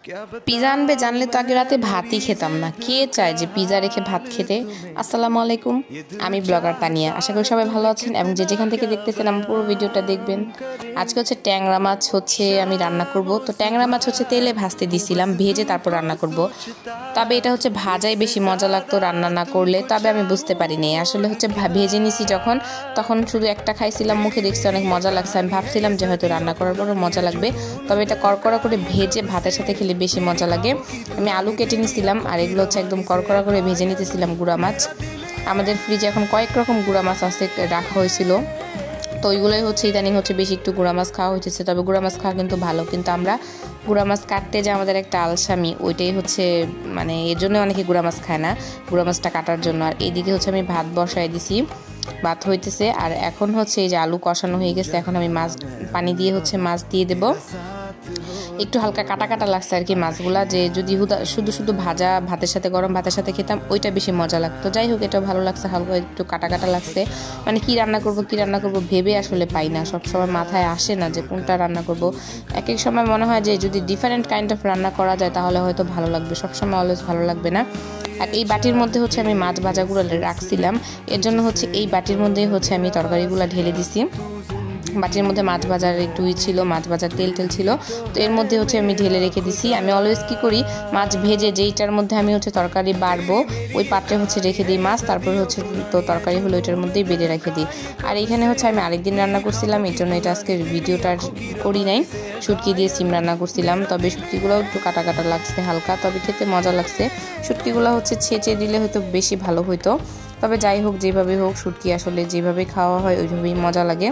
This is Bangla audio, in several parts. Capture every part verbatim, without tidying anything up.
পিজা আনবে জানলে তো আগে রাতে ভাতই খেতাম না। কে চায় যে পিজা রেখে ভাত খেতে? আসসালামু আলাইকুম, আমি ব্লগার তানিয়া। আশা করি সবাই ভালো আছেন এবং যে যেখান থেকে দেখতেছেন আমার পুরো ভিডিওটা দেখবেন। আজকে হচ্ছে ট্যাংরা মাছ হচ্ছে আমি রান্না করব। তো ট্যাংরা মাছ হচ্ছে তেলে ভাজতে দিছিলাম, ভেজে তারপর রান্না করব। তবে এটা হচ্ছে ভাজাই বেশি মজা লাগতো রান্না না করলে। তবে আমি বুঝতে পারিনি, আসলে হচ্ছে ভেজে নিছি যখন, তখন শুধু একটা খাইছিলাম, মুখে দেখছি অনেক মজা লাগছে। আমি ভাবছিলাম যে হয়তো রান্না করার পরও মজা লাগবে, তবে এটা কড়কড়া করে ভেজে ভাতের সাথে খেলে বেশি মজা লাগে। আমি আলু কেটে নিছিলাম আর এগুলো হচ্ছে একদম কড়কড়া করে ভেজে নিতেছিলাম গুঁড়া মাছ। আমাদের ফ্রিজে এখন কয়েক রকম গুঁড়া মাছ আছে, রাখা হয়েছিল। তো ওইগুলোই হচ্ছে ইদানিং হচ্ছে বেশি একটু গুঁড়া মাছ খাওয়া হইতেছে। তবে গুঁড়া মাছ খাওয়া কিন্তু ভালো, কিন্তু আমরা গুঁড়া মাছ কাটতে যে আমাদের একটা আলসামি, ওইটাই হচ্ছে মানে এর জন্য অনেকে গুঁড়া মাছ খায় না, গুঁড়া মাছটা কাটার জন্য। আর এইদিকে হচ্ছে আমি ভাত বসাই দিছি, ভাত হইতেছে। আর এখন হচ্ছে এই যে আলু কষানো হয়ে গেছে, এখন আমি মাছ পানি দিয়ে হচ্ছে মাছ দিয়ে দেবো। একটু হালকা কাটা কাটা লাগছে আর কি মাছগুলা, যে যদি শুধু শুধু ভাজা ভাতের সাথে গরম ভাতের সাথে খেতাম ওইটা বেশি মজা লাগতো। যাই হোক, এটাও ভালো লাগছে, হালকা একটু কাটা কাটা লাগছে। মানে কি রান্না করব কি রান্না করব ভেবে আসলে পাই না, সবসময় মাথায় আসে না যে কোনটা রান্না করব। এক এক সময় মনে হয় যে যদি ডিফারেন্ট কাইন্ড অফ রান্না করা যায় তাহলে হয়তো ভালো লাগবে, সবসময় অলওয়েজ ভালো লাগবে না। আর এই বাটির মধ্যে হচ্ছে আমি মাছ ভাজাগুলো রাখছিলাম, এর জন্য হচ্ছে এই বাটির মধ্যে হচ্ছে আমি তরকারিগুলো ঢেলে দিছি। বাটির মধ্যে মাছ ভাজার একটু ছিল, মাছ ভাজার তেল টেল ছিল, তো এর মধ্যে হচ্ছে আমি ঢেলে রেখে দিছি। আমি অলওয়েজ কী করি, মাছ ভেজে যেইটার মধ্যে আমি হচ্ছে তরকারি বাড়বো ওই পাত্রে হচ্ছে রেখে দিই মাছ, তারপরে হচ্ছে তো তরকারি হলো ওইটার মধ্যেই বেড়ে রেখে দিই। আর এইখানে হচ্ছে আমি আরেকদিন রান্না করছিলাম, এই জন্য এটা আজকে ভিডিওটা করি নাই। শুটকি দিয়ে সিম রান্না করছিলাম, তবে শুটকিগুলোও একটু কাটা কাটা লাগছে হালকা, তবে খেতে মজা লাগছে। শুটকিগুলো হচ্ছে ছেঁচে দিলে হয়তো বেশি ভালো হইতো, তবে যাই হোক যেভাবে হোক শুটকি আসলে যেভাবে খাওয়া হয় ওইভাবেই মজা লাগে।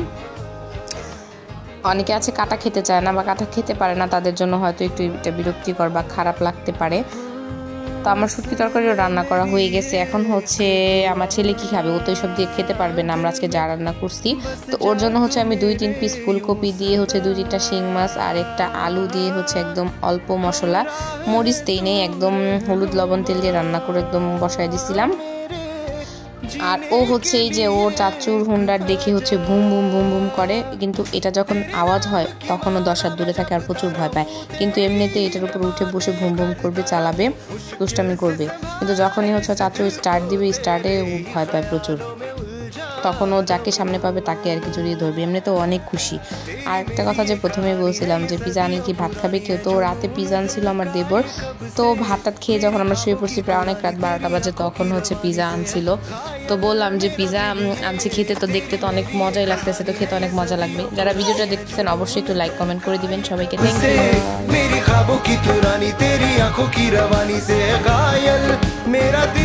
অনেকে আছে কাটা খেতে চায় না বা কাটা খেতে পারে না, তাদের জন্য হয়তো একটু এটা বিরক্তিকর বা খারাপ লাগতে পারে। তো আমার শুটকি তরকারিও রান্না করা হয়ে গেছে। এখন হচ্ছে আমার ছেলে কি খাবে, ও তো এইসব দিয়ে খেতে পারবে না আমরা আজকে যা রান্না করছি। তো ওর জন্য হচ্ছে আমি দুই তিন পিস ফুলকপি দিয়ে হচ্ছে দুই তিনটা শিং মাছ আর একটা আলু দিয়ে হচ্ছে একদম অল্প মশলা, মরিচ দেই নেই, একদম হলুদ লবণ তেল দিয়ে রান্না করে একদম বসাই দিছিলাম। আর ও হচ্ছে এই যে ওর চাচুর হুন্ডার দেখে হচ্ছে বুম বুম বুম বুম করে, কিন্তু এটা যখন আওয়াজ হয় তখনও দশ হাত দূরে থাকে আর প্রচুর ভয় পায়। কিন্তু এমনিতে এটার উপর উঠে বসে বুম বুম করবে, চালাবে, দুষ্টামি করবে। কিন্তু যখনই হচ্ছে চাচু স্টার্ট দিবে, স্টার্টে ভয় পায় প্রচুর, তখন ও যাকে সামনে পাবে তাকে আর কি জড়িয়ে ধরবে। এমনিতে অনেক খুশি। আর একটা কথা যে প্রথমেই বলছিলাম যে পিজা আনলে কি ভাত খাবে কেউ, তো রাতে পিজা আনছিল আমার দেবর। তো ভাত টাত খেয়ে যখন আমরা শুয়ে পড়ছি প্রায় অনেক রাত বারোটা বাজে, তখন হচ্ছে পিজা আনছিল। তো বললাম যে পিজা আনছি খেতে, তো দেখতে তো অনেক মজাই লাগতেছে, তো খেতে অনেক মজা লাগবে। যারা ভিডিওটা দেখতেছেন অবশ্যই একটু লাইক কমেন্ট করে দিবেন। সবাইকে থ্যাংক ইউ। मेरी ख्वाबों की तुरानी तेरी आंखों की रवानी से घायल मेरा